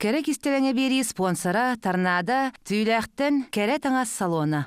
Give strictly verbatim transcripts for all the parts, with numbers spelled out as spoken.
Керек истелеңе бери спонсора Торнадо түйләқтен кере таңас салоны.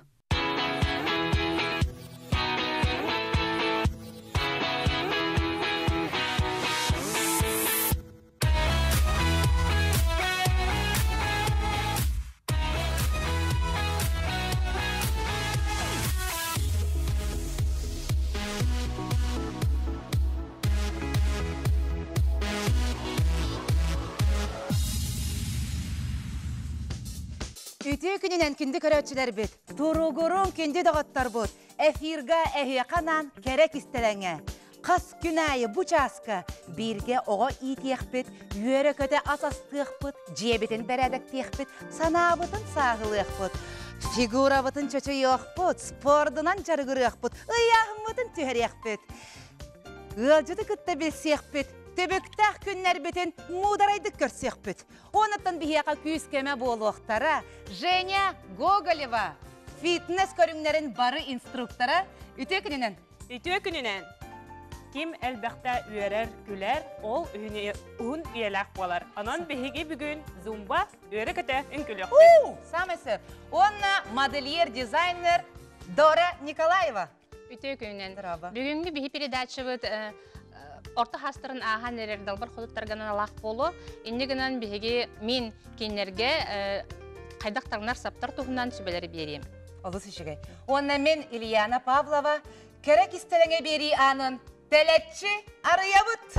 Үтü күнінен күнді көрәтшілер бет. Туругурун күнді дағаттар бұд. Эфирға әхе қанан керек істеләңе. Қас күнайы бұчаска бірге оға итеқ бет, үйері көте асастық бұд, жебетін бәрәдік теқ бет, санабытын сағылық бұд. Фигура бұтын чөчі еқ бұд, спордынан жарғырық бұд, ұяғымытын түйірек бет. Үлжіді күтті білсек бет. Төбіктәқ күннер бетін мұдарайдық көрсек бүт. Онытын бігеға күйіскеме болуқтара Женя Гоголева, фитнес көріңнерін бары инструктора. Үте күнінен? Үте күнінен. Ким әлбәқті үйерер күлер, ол ұғын үйеләқ болар. Анан бігеге бүгін зумба үйері көті үнкілік. Самысы. Онна модельер, дизайнер Дора Николаева. Үте күнінен. Бүгінгі бігі передачы бұд Орта хастырын ахан әрер далбар құдыттарғанан алақ болу. Иннегінен бігі мен кенерге қайдақтарынар саптар тұғынан сүбелері берейім. Олы сүшігай. Онна мен Ильяна Павлова керек істеліңе бері анын тәлетші арыя бұд.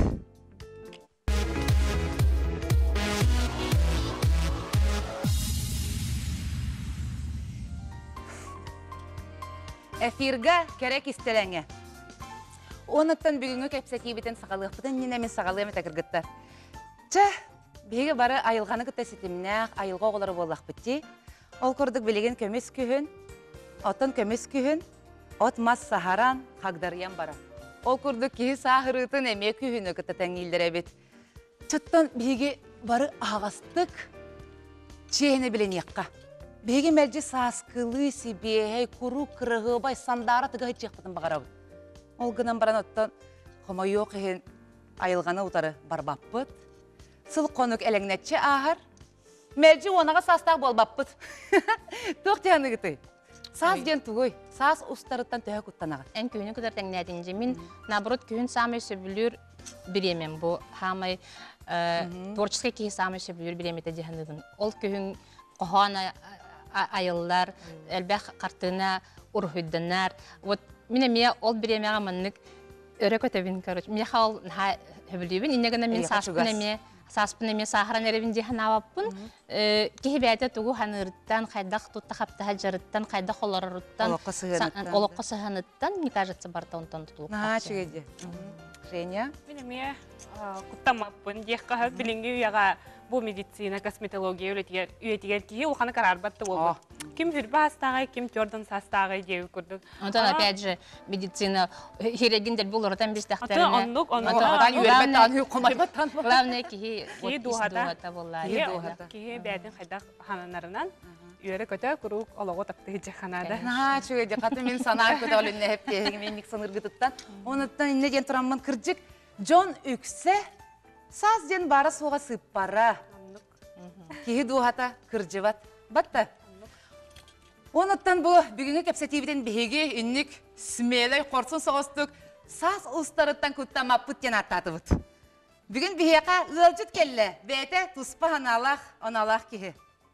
Эфирға керек істеліңе. Оныттан бүгінгі кәпсәті бітен сағалығы бұтын ненемен сағалығы мәті кіргіттар. Ча, бегі бары айылғаны күтті сетімнәқ, айылға оғылары болақ бітті. Ол көрдік білеген көмес күйін, отын көмес күйін, от мас сахаран қағдариян бара. Ол көрдік кейі сағырытын әме күйіні күтті тәңелдері бет. Чыттан бегі бары ағастық чейіні білен еққа. Бегі мәлжі сасқылы себей, күру қырығы бай сандары тұғы хетчек бұтын бағара бұд. Ол гынан баран оттан қома йоқ ехен айылғаны ұтары барбаппыд. Сыл қонық әліңнәтші ағар. Мәлжі онаға састақ болбаппыд. Тоқ тияны күті. Саз ден тұғой. Саз ұстарыттан төе күттанаға. Ән күйіні күдір тәңнәдінже. Мен, наоборот, күйін самай сөбілер біремен. Бұл хамай творческий кейі самай сөбілер біреметі дегенігін. Ол күйін қоғана айылдар, әлбәқ қартына ұрхүйдінар. Мен мен ол біремеға мұнық өрі көтебін көріш. Мен қал хөбілдейбін. Инегіні мен саспын әме сағыран әребін дейін аваппын. Кейі бәйті тұғу қанырыттан, қайдақ тұтта қаптаға жарыттан, қайдақ оларырыттан, олыққа сығаныттан, не кажется барта онтан тұтылық. Наға чүгеді. Женя? Мен әме құттамаппын. Деққа білінгі үйаға бұл медицина, косметология үйетігер кейі олқаны қарар батты болды. Ким хүрбі астағы, ким төрдің састағы деу көрдік. Онтан, опять же, медицина херегіндер бұл ұрытан біз дақтарына. Ондық, ондық. Одан үйербеттан, үй құмайбаттан. Главное, кейі дуғата болады. Кейі бәдің қайдақ хананарынан үйері көті күрук олығы тапты жақанады. Наға чөйде, қаты мен санар көті олынне әпте, мен миксаныр күтіттан. Оныттан иннеден тұрамын кірджік. Джон үксе, саз ден бары соға сып бара. Кейі дуғата кірджіват. Батты? Оныттан бұл бүгінгі кәпсәтебеден бейге үннік сүмелей қорсын соғыстық саз ұстарыттан күттамап бұттен аттаты бұд. Бүгін бейеқа үлжіт келі, бәйті тұспа аналақ, аналақ кейі.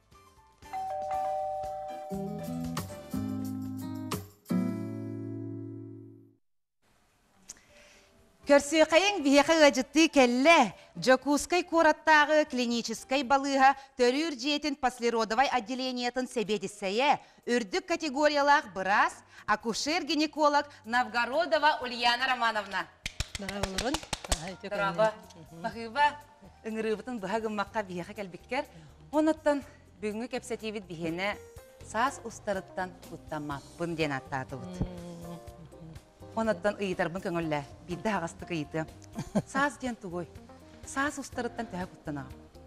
Көрсі қайын бейеқа үлжітті келі, Джокускай кураттағы клиническай балыға төрір жетін послеродовай отделениетін себедісәе, үрдік категориялақ біраз, акушер-гинеколог Новгородова Ульяна Романовна. Дұрабылығын. Дұрабы. Мағыба, үңірібітін бұғағын маққа бейеқа кәлбіккер. Оныттан бүгінгі кәпсәтебет бейені саз ұстарыттан ұттамаппын ден аттаты бұд. Оныттан ұйытарбын көңілі, бидді ағастық ұйыты. Саз ден тұғой. Саз ұстарыттан төе құттана.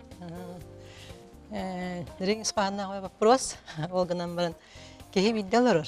Нерің испағанна вопрос, олғынан баран кейі биддел ұрыр.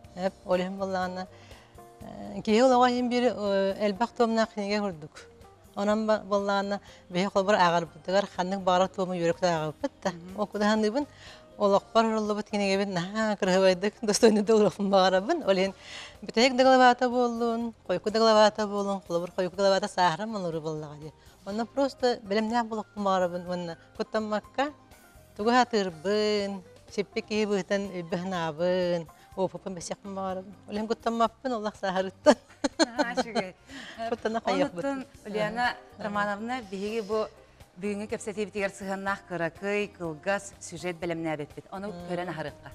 Олығын болағына. Кейі олағайын бір әлбақ томна қынеге құрдық. Ondan vallahi bir kolbar ağır bıdıgar xanlık bağır tuğumu yürek dağı bıttı. O kudahan dibin olaqpar rollu bitgine gibi nah kırhıbaydık dostoyunu da olaqpın bağırabın. Olen bitek dağlavata bolun, koyku dağlavata bolun, kolbar koyku dağlavata sahram olur vallahi diye. Ondan просто bilem ne olaqpın bağırabın. Ondan kutammakka tuğu hatırbın, şepik iyi bıhtan ilbihnabın. O papam beşikpın bağırabın. Olen kutammakpın Allah saharıttı. Kutana kayak bıttı. Onutun Ulyana Romanovna bihi bu бүгүнгү кепсетип тигер сыгыннах кыракый, кылгас сюжет белемне бетбит. Onu көрен ахарыкка.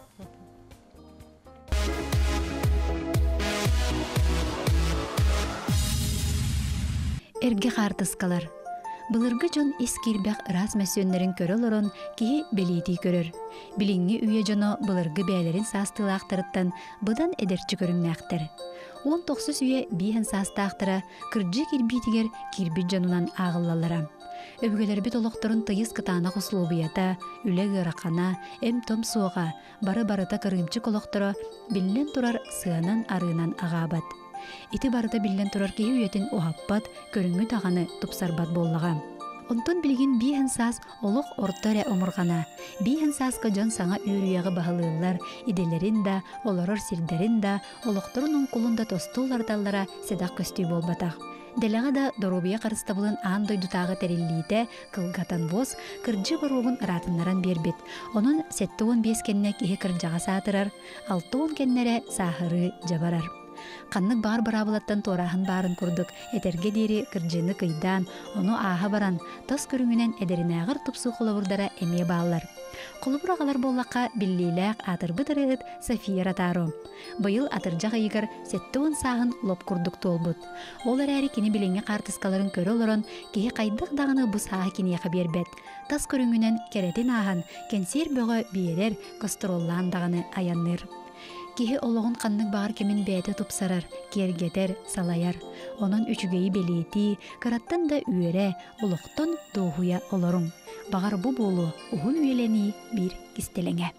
Эрге хартыскалар. Былыргы жон искирбек ырас мәсөннәрен көрөлөрөн ки белети көрөр. Билинги үйе жоно былыргы бәйләрин састылактырыттан будан эдерчи көрүннәктер. он тогуз үйе биһен састактыра кыржы кирбитигер кирбит жонунан агыллалара. Өбгөлер бит олокторун тыйыс кытаана куслубуята, үлег ыракана, эм том суога, бары-барыта кырымчы колокторо биллен турар сыанан арыынан агабат. Ити барыта биллен турар кеһи үйетін ухаппат, көрүңү таганы тупсарбат боллага. Онтон билген биһен саас олох орторе омургана. Биһен сааска жон саңа үйрүягы баһалыылар, иделерин да, олорор сирдерин да, олокторун оңкулунда тостуулардаллара седак көстүй болбатах. Делега да доробия карыстабылын аан дойдутагы териллиите кылгатан воз кыржы баругун ыратыннаран бербит. Онун сеттуун бес кенне киһи кыржага саатырар, алтуун кеннере саахыры жабарар. Каннык бар барабылаттан тораһын барын курдук, этерге дири кыржыны кыйдан, ону ааха баран, тас көрүңүнен эдеринагыр тупсу кулабурдара эмие баалар. Кулубурагалар боллакка биллилэк атырбытырыыт София Ратаро. Быйыл атыржак ыйгар сеттуун саахын лоп курдук толбут. Ол эрээри кини билеңе картыскаларын көрө олорон, киһи кайдык дагыны бу сааха киниэхэ биэрбет. Тас көрүңүнен керетин аахан, кенсир бөгө биерер, костороллаан дагыны аянныр. Киһи ологун каннык баар кемин бээте тупсарар, кергетер, салаяр. Онон үчүгейи белети, караттан да үере, олоқтон доохуя олоруң. Багар бу болу уһун үйелени бир кистелеңе.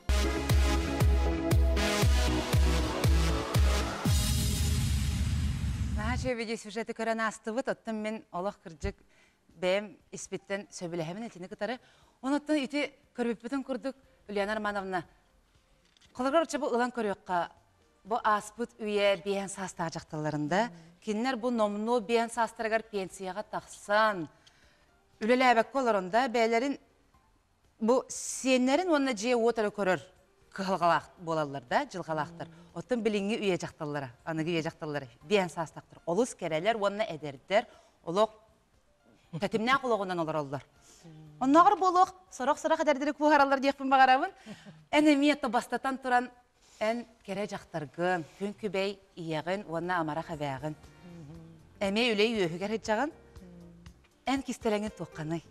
Наһа видео сюжеты көрөн астыбыт, оттон мен олох кыржык бэм испиттен сөбүлэхэмин этини кытары. Оноттон ити көрбүппүтүн курдук Ульяна Романовна. Колоргор чабы ылан көрөкка бу аспыт үйе биен саста жакталарында киннер бу номну биен састырагар пенсияга таксан үлелебек колорунда бәйләрин бу сеннерин онна же отары көрөр кылгалак болалар да жылгалактыр. Оттон билинги үйе жакталлары, аныгы үйе жакталлары биен састактыр. Олус керелер онна эдердер, олок тетимне кологунан олороллар. Оннағыр болуқ, сорок-сорок әдердірік бұл харалар дейкпін бағарабын. Әне миетті бастатан тұран ән кере жақтырғын, күн күбей иеғін, онна амара қабәғын. Әме үлей үйігер жаған, ән кистелеңін тоққанай.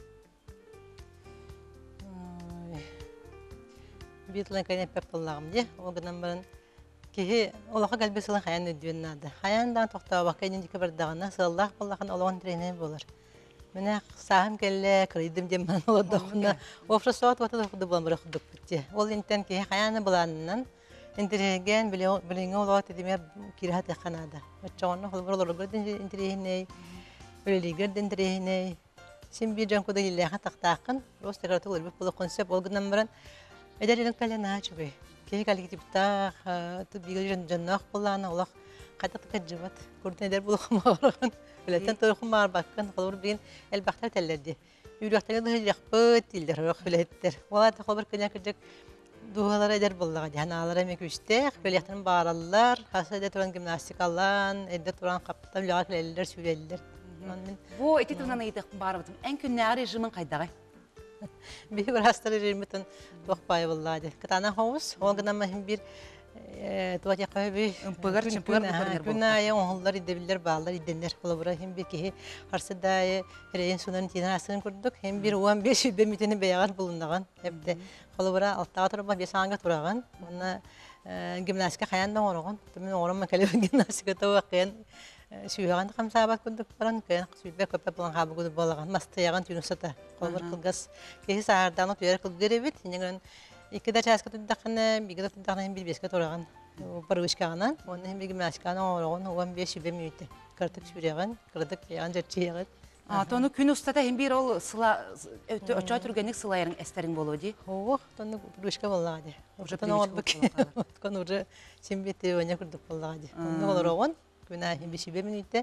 Битлен кәнеп пәп болағым де, оғынан барын кеге олаға қалбе сылын қаян өдуен нады. Қаяндан тоқтауы кәнен декі бірдағына сыллақ болағын олағын тренер болар. Менә саһым келле, крыйдым деман оладыгына. Офра соат вата да булам бирок дукпутте. Ол интен ки хаяны буланнан интереген билең олат димер кирhat ханада. Чоңны холборлор гөрден интерене. Билегер интерене. Син бир жан кода иле хатактакын, ростер толып бул концепт олгынан баран. Эдерен калена чубе. Ки калги типта ту бигел жаннах булана олак кайтак каҗыбат. Күрдәдер бул хмарган. Билетен тоyxum бар баккан, холбор бин элбахтар теллерди. Юрактагы да якпыт дилдер, рок билеттер. Вала та холбор кенә кирдек дуалар эдер буллага, яналар эмек үстек, билеттен бараллар, хасада туран гимнастикалан, эдер туран каптам ягыллар сүреллер. Бу эти туран ыйдык барыбытым. Эн күннәр режимин кайдагы? Би бер хастар режимитен тохпай буллады. Кытана ховус, олгынан махим бир туатя кайбы пыгар чемпион көргөр болду. Күнә я оңлар идебиллер, баллар иденнер холбора һәм бир ки харсыдай рейн сунан тинасын күрдүк. Һәм бир он беш бемитене бәяган булынган. Хәпте холбора алтыга турып бер санга тураган. Моны гимнастика хаянда орган. Мен орын мәкәле гимнастика тавакын. Сүйгән хамсабат күрдүк баран кән сүйтбә көпә булган хабы күрдүк балган. Мастаяган тюнусата. Холбор кылгас ки саардан утыр кылгырыбит. Нигән İki de çaska tutdaqını, bir de tutdaqını bir beşke torağın. Parışkağından, onun bir gimnastikağına oğlan on beş yüz minütte. Kırtık sürüğün, kırtık yanca çiğin. Тону күн устата hem bir ol sıla öçö түргенlik сылайрың эстериң болу ди. Ох, тону привычка боллага ди. Уже Тону привычка вот кон уже симбите оня курдук боллага ди. Тону олорогон күнә hem бишибе минутте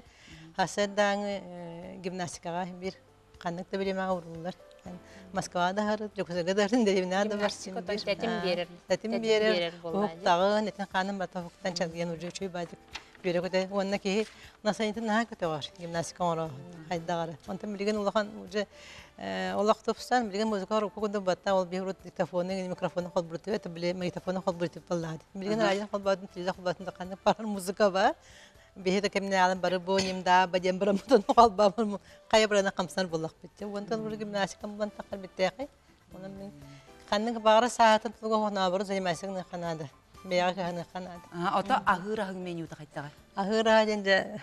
хасадан гимнастикага hem bir каннык да билеме уруллар. Москвада хары, Жоксага дарын деревня да бар. Тәтим берер. Тәтим берер. Уктагы нетен ханым бата уктан чалган уже чөй бадык. Бирегоде онна ки насайты наа көтөгөр гимнастика ора хайдагара. Онтан билген улахан уже олак топстан билген музыка окугунда бата ол бирут диктофоны микрофоны кол бурут это биле микрофоны кол бурут баллады. Билген радио кол бадын телевизор кол бадын каны пар музыка бар. Бихеде кемне алын бары бонимда бадем брамтан кол бабым кая брана камсар булак битте. Онтан бир гимнастика булан такыр битте кай. Онан мен канның багара саатын туга набыр займасың канада. Бияга каны канада. Ата агыр агын меню та кайттага. Агыра денде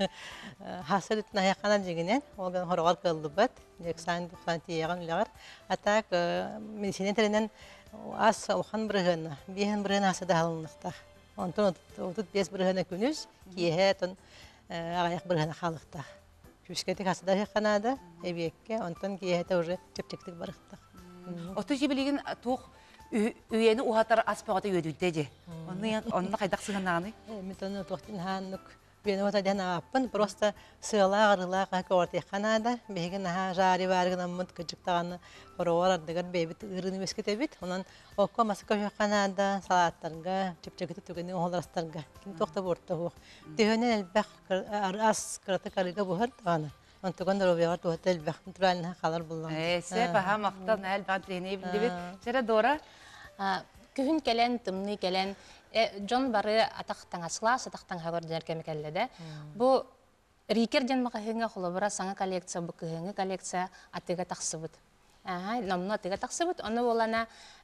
хасылыт ная канан дегенен олган хоргар кылды бат. Нексан фанти яган лагар. Атак медицина теренен ас олхан биргена. Биһен биргена асада халыныкта. Онтон отут бес биргена күнүс кие тон агаяк биргена халыкта. Күскети хасада канада эбекке онтон кие та уже чепчектик барыкта. Ото жибилеген тух үйені уғатар аспағата өйдуді де. Онына қайдақ сығынағаны? Метоны тоқтин ханнук. Бені отаден аппын, просто сыла арыла қақы ортек қанада. Бейген аға жари барығын аммыд күджіктағаны қорауар ардығар бейбіт ұрыны өскет өбіт. Онан оққа масы көші қанада, салаттарға, чөпчекеті түгені оғыларастарға. Кін тоқта бұртты оқ. Түйінен әлбәқ ас қыраты қарыға бұғыр тағаны. Онтогон робиар туһтел бах натуральна халар буллан. Э, сепа ха мактан эл бадрыны билдибит. Сера дора. А, күн келен тымны келен Джон бары атактан асла, атактан хабар дер кемекелледе. Бу Рикерден магахыңа холобара саңа коллекция бу кыгыңа коллекция атыга таксыбыт. Ага, намна атыга таксыбыт. Аны болана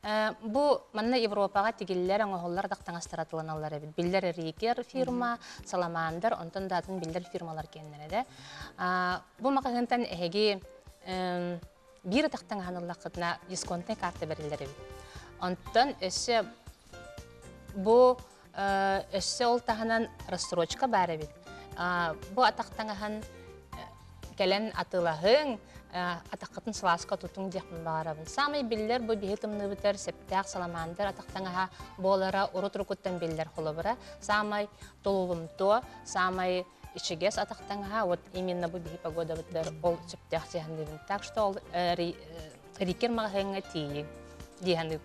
бу манна Европага тигиллер аңголлар тактан астыратыланалар бит. Биллер Рикер фирма, Саламандр, онтон датын биллер фирмалар кеннеде. А, бу магахынтан эги бир тактан ханыллакытна дисконтный карта берилер бит. Онтон эсе бу эсе ол таханан рассрочка бары бит. Бу атактаңахан келен атылаһың атаккытын сласка тутун дехмин барабын. Самый биллер бу бихетимны битер септак Саламандр атактаңаха болара урутрукуттан биллер холобара. Самый толулумто, самый ичигес атактаңаха вот именно бу бихи погода битер ол септак дехмин. Так что ол Рикер магахыңа тии дехмин.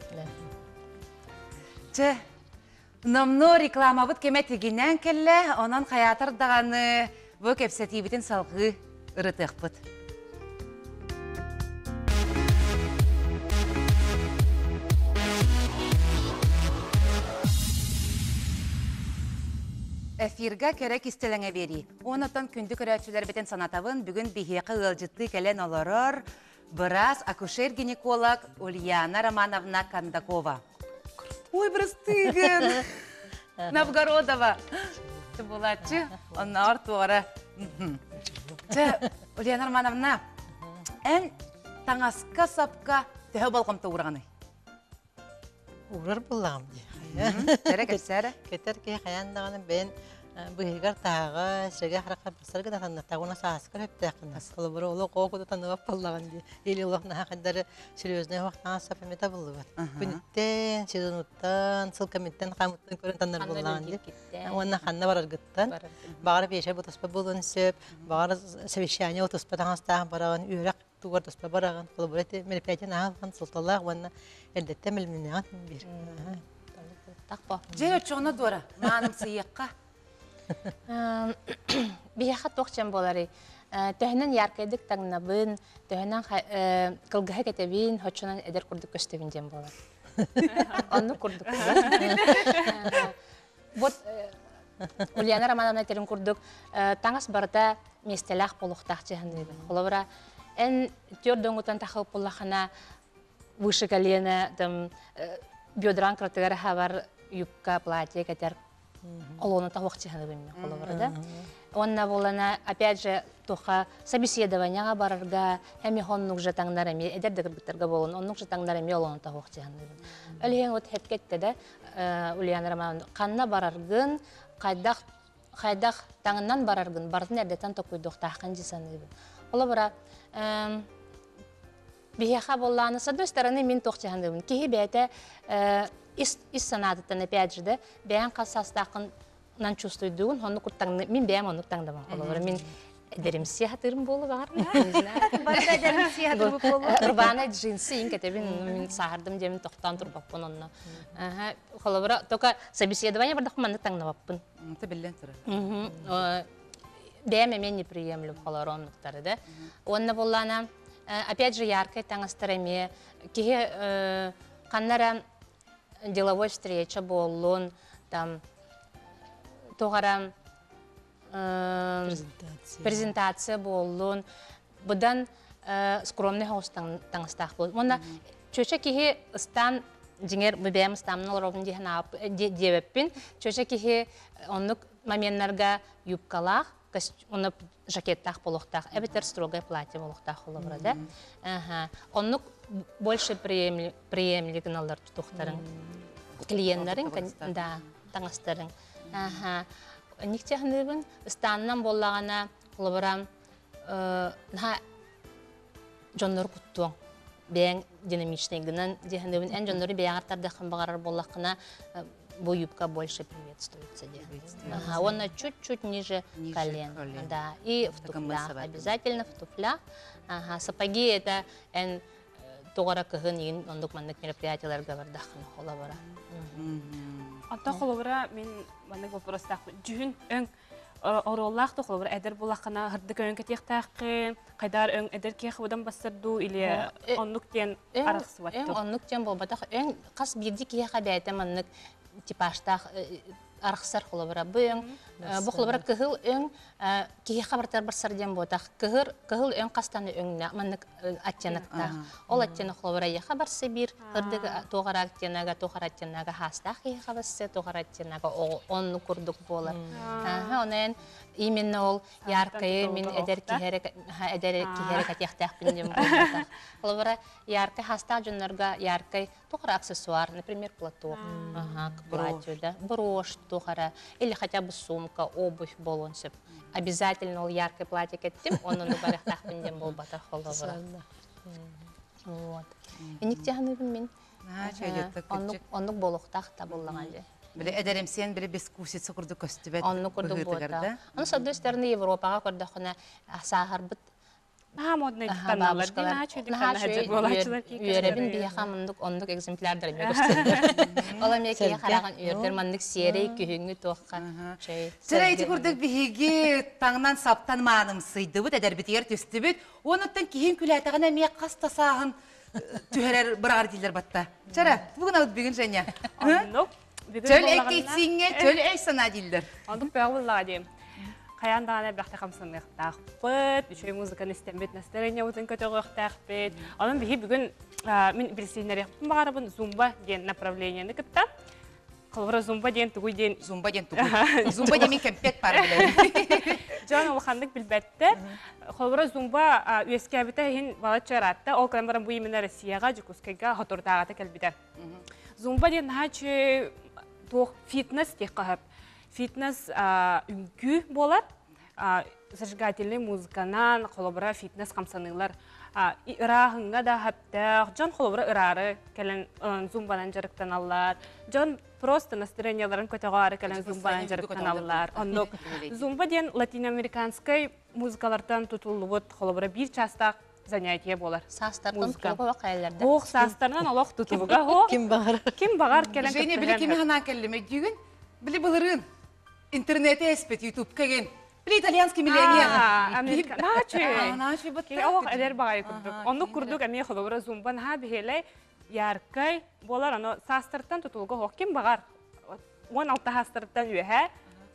Че, намно реклама бут кеметигинен келле, онан хаятар даганы бу кепсетибитин салгы ырытык бут. Эфирга керек истелеңе бери. Онотон күндү көрөчүлөр бетен санатабын бүгүн бихиякы ылжытты келен олорор бираз акушер-гинеколог Ульяна Романовна Кандакова. Ой, брастыгын! Новгородова! Ты была че? Она артуара. Че, Ульяна Романовна, эн таңаска сапка төхө балқымты урағаны? Урар булам ди. Терек әсәрі? Кетер ке хаяндағаны бен бұйығар тағы, шеге харақар басарғы да таңна тағуна сағасқар өпті әқіна. Қолы бұры олы қоғуды таңнығап боллаған ди. Елі олықна хақандары серьезный вақтаңа сапамета болы бар. Күніттен, сезонуттан, сылкаметтен, қамыттан көрін таңнар боллаған ди. Онна қанна барар гыттан. Бағары пейшай бұтаспа болын сөп, бағары совещание ұтыспа таңастағын бараған, үйрақ туғар тұспа бараған. Қолы бұры мероприятия нағалған сылталақ, онна әлдетті мәліменеған бір. Тақпа. Жер өтшіғына дора, маным сыйыққа. Бияха тоқчан болары. Төхінен яркайдық таңнабын, төхінен қылғығы кетебін, хочынан әдер күрдік көстебін дем болар. Онны күрдік. Вот Ульяна Романовна терін күрдік, таңас барыда местелақ болуқтақ жығын. Қолабыра, ән түрдің ұтан тақып болақына выше колена, бедран кратығары хабар юбка, платье, кәтер олоны тауық жығыны беймін қолабырда. Онна болана, опять же, тоқа собеседованияға барырға, әме хоннук жатаңдар әме, әдердігір біттіргі болын, оннук жатаңдар әме олоны тауық жығыны беймін. Өліген өт хеткетті де, Ульяна Романовна, қанна барарғын, қайдақ таңынан барарғын, бардың әрдеттен тоқуйдық таққан жесаны беймін. Ола бара бияха болланы, с одной стороны, мен тоқчағандығын. Кеге бәйті ис санатыттан, опять же, да, бәйін қасастақынан чувствуйдығын, оны құттаңды, мен бәйім оны құттаңдамын. Ола бара, мен әдерімсия хатырым болу бағарым. Барда әдерімсия хатырым болу. Урбаны джинсы ең кәтебін, мен сағырдым жемін тоқтан тұрбаппын онына. Ола бара, тоқа собеседование бардақ маңды таңдабаппын. Ты білден тұры. Бәйім мен неприемлю қолар онлықтары, да. Онына боллана, опять же, яркая таңыстырыме, кеге қаннара деловой встреча болуын, там, тоғара презентация болуын, бұдан скромный хаус таңыстақ болуын. Онда чөче кеге ұстан, жеңер бәйім ұстамын оларабын девеппін, чөче кеге онлық моментларға юбкалақ, оны жакеттах полохтах, эбитер строгое платье полохтах оловра, да? Оннук больше приемлигін алар тұтуқтарын, клиентларын, да, таңыстарын. Никтехнебін, ұстанынан болағана оловра жонлар құттуың, бәң динамичный гынан, дехнебін, ән жонлары бәңартарды қымбағарар болақына бу юбка больше приветствуется. Ага, он чуть-чуть ниже, ниже колен. колен. Да, и в туфлях. Обязательно в туфлях. Ага, сапоги это эн тогара кыгын, он документных мероприятиялар гавардахны холовара. Ата холовара мен мандык вопрос тақпын. Жүн өң ороллах то холовара эдер булақына хырдык өң кетектақын, қайдар өң эдер кех одан бастырду или оннук тен арақсы батту? Өң оннук тен болбатақ, өң қас бирди кеха бәйті мандык типаштах архсар холобра бөң бу холобра кыгыл өң кие хабартар бар сарден ботак кыгыр кыгыл өң кастаны өңнә маннык аттянакта ол аттяны холобра я хабар сибир кырдык тогара аттянага тогара аттянага хастах кие хабарсы тогара аттянага он курдук болар ха онен именно ол яркая мен эдер киһере эдер киһере катяхтах биндем болар холобра яркая хаста жоннарга яркая тогара аксессуар, например, платок, ага, к платью, да, брошь, тухара, или хотя бы сумка, обувь, болонсеп. Обязательно ол яркое платье кеттим, он на барахтах пиндем был батар холовара. Вот. И никтяны мен. Оннук болохтах та боллаган же. Биле эдеремсен биле бескусица курду костюбет. Оннук курду бота. Он с одной стороны Европага курдахына сахарбыт. Ha modna kanallar değil ha çocuk kanallar bolacılar ki üyerebin bir hamındık onduk egzemplardır mı gösterdi. Ola meke haragan üyerler mandık siyere kühüngü toqqa şey. Sırayı kurduk bihigi tangnan saptan manım sıydı bu eder bitiyer tüstü bit. Onuttan kihin külatağına miye kasta sağın tüheler bırar diller batta. Çara bugün alıp bugün sen ya. Onduk. Çöl ekkeçsinge çöl ek sana diller. Onduk bağlılar diyeyim. Каяндана бахта хамсанных тахпыт, еще музыканы истембет настроение утын көтөгө тахпыт. Анан биги бүгүн мен билсеңдер багарыбын зумба деген направлениени кытта. Кылбыра зумба деген тугуй деген зумба деген тугуй. Зумба деген кемпет бар билем. Жан улхандык билбетте. Кылбыра зумба үескө бите хин бала чаратта. Ол камера бу именно Россияга, Жукускага, Хотурдагата келбиде. Зумба деген хачы тох фитнес тек кахып. Фитнес үңкү болар, зажигательный музыканан, холобра фитнес камсанылар. Ирахынга да хаптақ, жон холобра ирары, кәлін зумбанан жарықтан аллар. Жон просто настроенияларын көтеғары кәлін зумбанан жарықтан аллар. Зумба ден латиноамериканскай музыкалардан тұтылуыд, холобра бір частақ занятие болар. Састардан тұлуға қайларды. Оқ, састардан олақ тұтылуға. Ким бағар? Ким бағар кәлін көтеғар. Жені білі кемі ғана кәлімек дүйгін, білі бұлырын. Интернете эспет, ютуб кеген. Били итальянский миллионер. Америка. Начи. Начи бат. Ох, эдер багай курдук. Онду курдук эме холобра зумбан ха бихелей яркай болар ано састыртан тутулга хоким багар. Он алта хастыртан юха.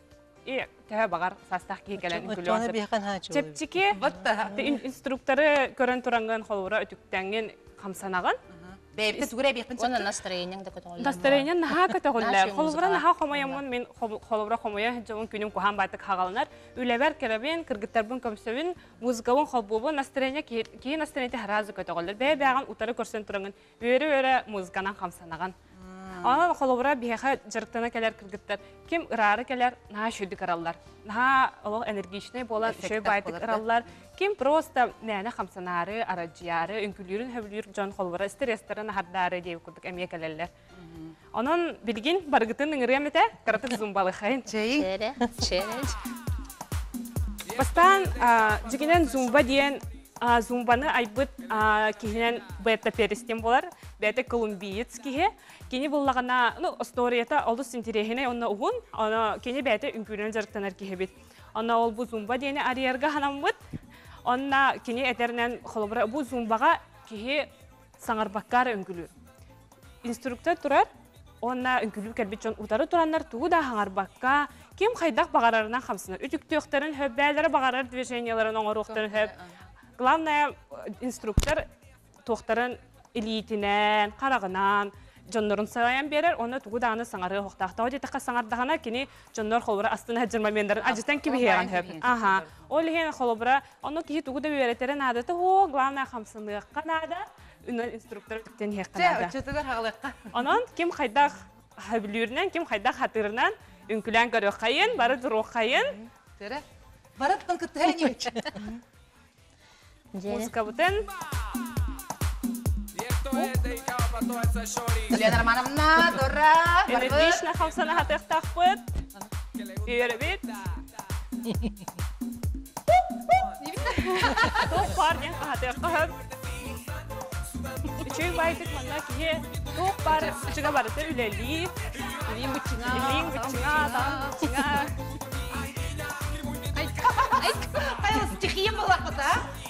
И тәһә багар састах ки келен күлөсөп. Чепчике батта инструкторы көрөн туранган холобра өтүктәнген хамсанаган. Бәйбітті түгірі бейхпін чықты. Оны настроениең да көтіғылы. Настроениең наға көтіғылы. Қолыбыра наға қомайамын, мен қолыбыра қомая жауын күнім қоған байтық қағалынар. Үләбәр кәрабен, кіргіттарбын көмсөбін, музыкауын қолбуыбы настроения кейін настроения харазы көтіғылы. Бәй бәғын ұтары көрсен тұрыңын, өрі-өрі музыканан қамсанаған. Ана холобра биһа жарыктана келер кыргыттар. Ким ырары келер, наha шүдүк араллар. Наha олог энергичный болан шөй байтык араллар. Ким просто мәне хамсанары, араджияры, үнкүлүрүн хөбүлүр жон холобра стресстарын хардары деп курдук эмие келелер. Онон билгин баргытын ыңырыямете каратык зумбалы хайын. Чере, чере. Бастан жигинен зумба диен зумбаны айбыт кихинен бета перестем болар. Бета колумбиец кихе. Кини буллагана, ну, историята олдус интересине онна угун, она кини бета үнкүнен жарыктанар кихе бит. Онна ол бу зумба диене ариерга ханамбыт. Онна кини этернен холобра бу зумбага кихе саңарбаккар үнкүлүр. Инструктор турар. Онна үнкүлүү кәлбет жон утары тураннар тугу да хаңарбакка. Ким хайдақ бағарарынан қамсынар. Үтіктіқтарын хөп, бәлері бағарар движенияларын оңаруқтарын хөп. Главное, инструктор тоқтарын элитинен, қарағынан, жоннорын сағаян берер, оны тугу дағаны саңары хоқтақты. Оди таққа саңардағына кені жоннор холбыра астына жырма мендерін ажыстан кебе хеған хөп. Аха. Ол хен холбыра, оны кехи тугу да беретерін адаты, о, главное қамсынлыққа нада. Үнен инструктор түктен хеққанада. Өтчетігер хағылыққа. Онан кем хайдақ хабилюрінен, кем хайдақ хатырынан үнкілен көрі қайын, бары дұру қайын. Бараттан күтті әнеуч. Музыка бұтын. Лена Романовна, дұра. Энергична қамсана хатықтақ бұт. Үйері бет. Тоқ парнен хатықтақ. Üçüncü baytık bana ki çok var, üçüncü barıtı üleli, üleyim bıçına, üleyim bıçına, tam bıçına. Ay, ay, ay, çıkayım bu vakıta.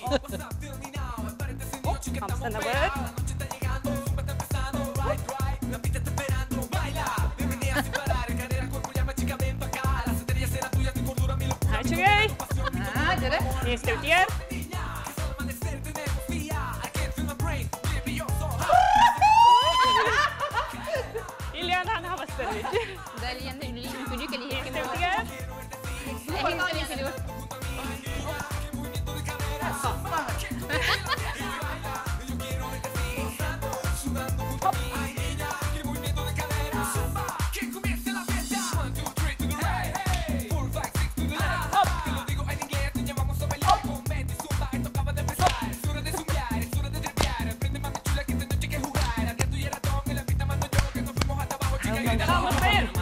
Hamsana bırt. Ha, çıkay. Ha, jere. Ne istiyor? İlyan'dan havasları. Daliyan'da ünlüyüm, ünlü keliye. İstiyor? Vamos a ver.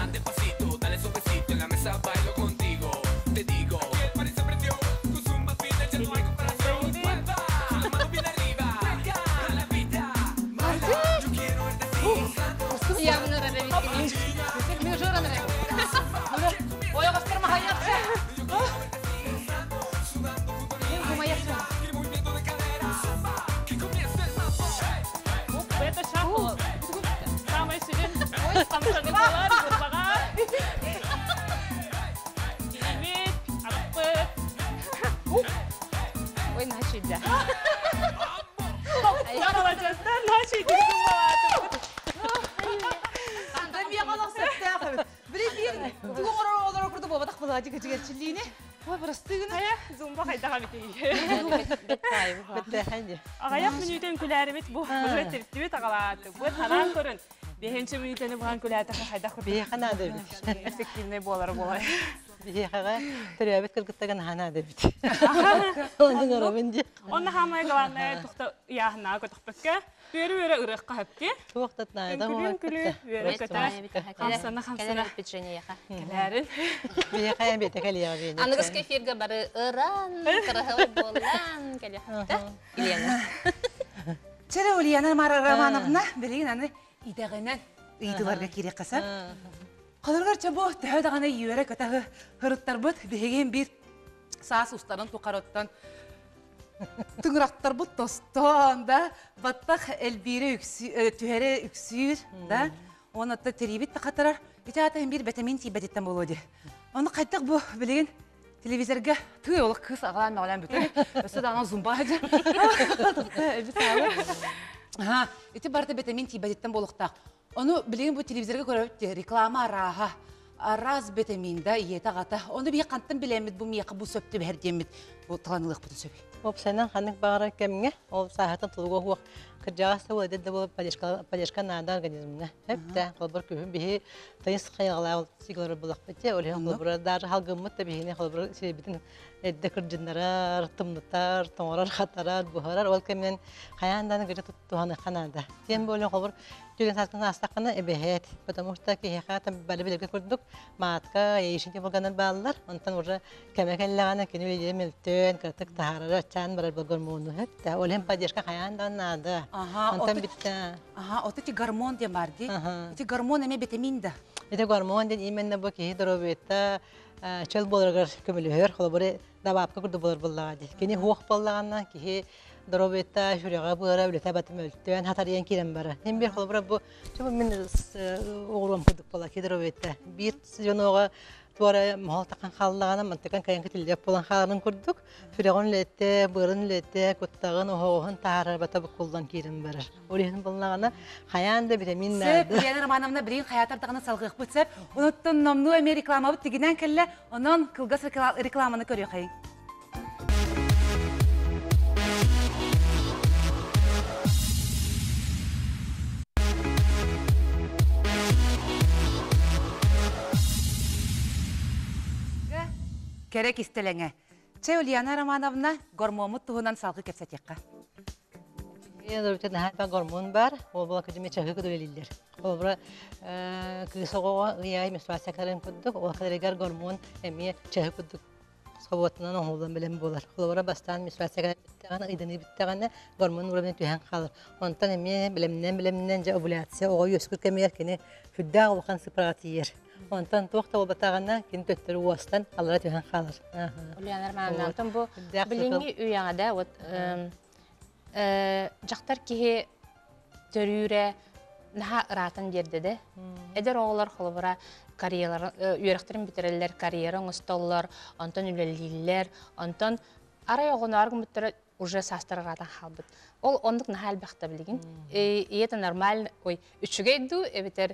Это шахмат. Самый сидит. Хамсаныкалар, бурбага. Килимит, арпыт. Ой, начали. Қалалачастан начали зумбалатып. Анда мен қалақсаттағы. Білемін, туғын олар құрды болбадақ бұлға жігер-жігерчілігіне. Ой, бұрыстығын. Ая, зумба қайдаға бітейі. Бітті хәнде. Ағаяқ мүнүйден күләрімет бұл. Бұл өттіріптібет ағалаты. Бұл танан көрін. Бехенші мүнүйдені бұған күләті қайда құрды. Бейі қанады біт. Эффективный болар болар. Бейі қаға түрәбет кіргіттіген ханады біт. Оның арабын де. Оны хамай қаланы тұқты яғына көтіқ бітке. Бері-бері ұрыққа хөпке. Туақтатнайда Күлін күлі, бері көтір. Қамсаны, қамсаны. Кәләрін. Бейі қаян беті кәлияға бейді. Анығыз кефирге бары ұран, қырығы болан, кәлияқта. Ильяна. Чәрі Ульяна Романовна, білеген аны идағынан үйділарға керек қасап. Қалырғар чабу тәудағаны үйері көтігі ғырыттар бұд, бейген бір саас ұстарын тұқароттан түңірақтар бұд тостон, да, баттақ әлбері түхәрі үксүйір, да, оны атты теребет тақатырар, еті атығын бір бәтамин тейбәдеттен болуды. Оны қайттақ бұл білеген телевизорға түгей олық қыз ағалан мағалан бүтін, өсі дағынан зумба әді. Еті барды бәтамин тейбәдеттен болуқтақ. Оны білеген бұл телевизорға көріп реклама араға. Араз бетаминда иета гата. Оны бие кантын билемит бу мияка бу сөптү бер демит. Бу таланылык бутун сөбү. Оп сенен ханык багара кемге, ол саатын тулуга хуак кыржагасы ол дедде бол поддержка поддержка нада организмна. Хепте холбор күн бихи тайс кайгала сиглар булак бете оле холбор даже халгымыт да бихине холбор себитин эдде кыржыннара тымнытар тоңорар хатарар бухарар ол кемен хаяндан гыжы туттуганы канада. Тем более холбор түген сатканы астаканы эбехет, потому что ки хата бали билге көрдүк матка яшинте болгондар баалар, онтан уже кемекеллаганы кенеле мелтен катык тахарара чан бар болгормону хепте ол hem поддержка хаяндан нада. Онтан битте. Ага, вот эти гормон де марди. Эти гормоны эме витамин да. Это гормон ден именно бу ки дробета чел боларгар көмөлөр, холборе дабапка курду болор боллагы. Кени хуак боллаганна ки дробета шуряга бара билете батым өлтөн хатарыян кирен бара. Hem bir холбора бу чөбө мен оғлом курдук бола ки дробета. Бир жонога туара мал такан халлагана мантакан каян кетилеп болан халанын курдук. Шурягын лете, бырын лете, коттагын оғын тары бата букулдан кирен бара. Олехин боллагана хаянда витаминнар. Сеп, Янар Романовна бірін хаятардағына салғық бұтсап, оныттын номну әме реклама бұт дегенен кәлі, онын кылгас рекламаны көрі қайын. Керек істелеңе. Чай Ульяна Романовна гормомут туғынан салғы кепсетекқа. Я думаю, что на гормон бар, ол бола көдеме чахы көдөлелер. Ол бара кысогога гыя менструация карын көддөк, ол кадергар гормон эме чахы көддөк. Сховатынан оңолдан белем болар. Ол бара бастан менструация карын идени биттегенде гормон урабын төһән калыр. Онтан эме белемнен белемнен жа овуляция ого өскүр кемер кене хүддә улхан сепаратиер. Онтан тоқта болбатағанна кен төттері уастан алыра төһән қалыр. Ульянар Романовна, бу билинги үйәңәдә вот жақтар кихи төрүрә наха ыратын жерде. Эдер оғлар холбара карьералар үйрәктерин битерелләр, карьера оңыстоллар, онтан үлелиләр, онтан арай оғынар гүмбеттер уже састырырatan халбыт. Ол ондык наха әлбәхтә билигин. И это нормально, ой, үчүгә иду, эбитер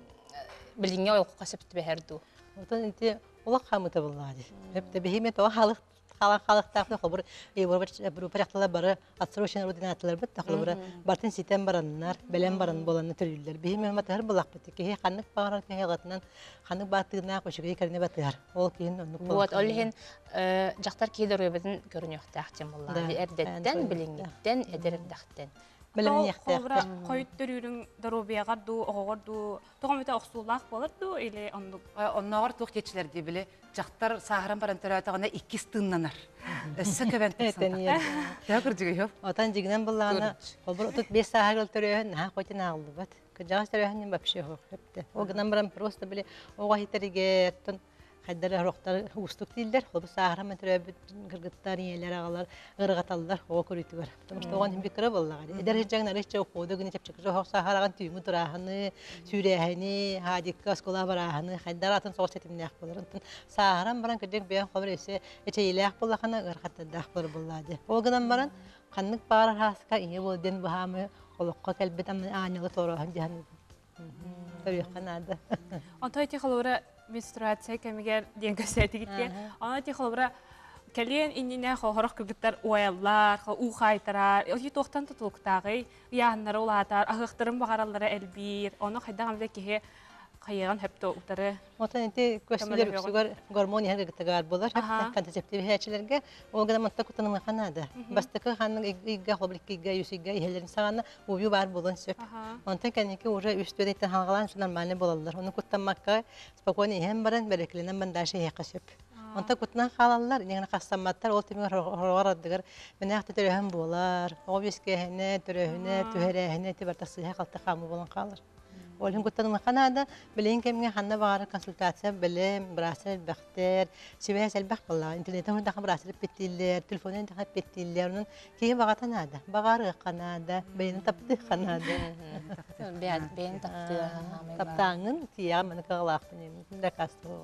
билинге ойққа септі бәхерду. Отан инте олақ қамыта болғады. Әпті беймет оға халық халақ халықтақты қолбыр бір пәрақтылар бары отсрочен ординатылар бұд, қолбыры бартын сетен баранынар, бәлем баран боланны түрілдер. Беймет матығыр болақ бұд. Кеге қанық бағарар кеге ғатынан қанық батығына көшіге кәріне батығар. Ол кейін онық болақ. Вот, ол ехен жақтар кейдер өйбетін көрін өқтәқтен болған. Әрдеттен, білінгеттен, әдердақтен. Белем яхта. Холбра койттер үрүн даробияга ду огорду. Тогомета оксулак болду или ондук. Онногор тук кетчилер ди биле. Жактар сахаран баран төрөтөгөнө эки тыннанар. Эссе кебен тесен. Я көрдүгө жоп. Отан жигинен булланы. Холбор отут беш сахар төрөһөн на койтен алды бат. Кыжагас төрөһөн вообще хок хепте. Огнан баран просто биле ога хитериге тон Хайдар рохтар устук дилдер, хобы сахара мәтрәбит кыргыттар иелер агалар, ыргаталлар, о көрүтүгөр. Потому что он бикре боллагы. Эдер жагнар эче коды гыны чепчек жок сахараган түймү тураханы, сүрәһәни, хадикка скола бараханы, хайдар атын сос этимнәк болар. Сахарам баран кедек бен хобыр эсе эче иләк боллаханы ыргатадак болар боллады. Ол гынан баран каннык баар хаска ие болден бахамы, олокка келбетам анылы торахан жаһан. Тариханада. Онтой ти холора менструация кемигер ден көсәти китте. Ана ти холора кален инне хорох кыгыттар уяллар, у хайтара, ой токтан тутуктагы, яаннар улатар, агыктырым багараллары элбир, оны хайдаган бек ке кайган хепто утары. Отан инте көсөлөр үсүгөр гормон яга гытагар болар, контрацептив хәчләргә, ол гына монта кутының ханада. Бастыкы ханның игә хобриккә юсигә хәлләрен сагана, ую бар булган сөп. Онта кәнеке уже үстәдә иттен хагалан шуннан мәне булалар. Оны куттамакка спокойно һәм баран бәлекленән бандаше яка сөп. Онта кутнан халаллар, нигә кастаматтар, ол тимер хорадыгар, менә хәтта төрәһәм булар. Обискә һәне төрәһенә, төһәрәһенә тибәртәсе хәлтә камы булган калыр. Олим куттан Канада, билин кемге ханна бар консультация билем, брасел бахтер, сибәсел бах булла. Интернеттен да брасел биттилер, телефонен да биттилер. Ки багатан ада. Багары Канада, бейн тапты Канада. Бәд бейн тапты. Таптаңын тия мен калак менен да кастоо.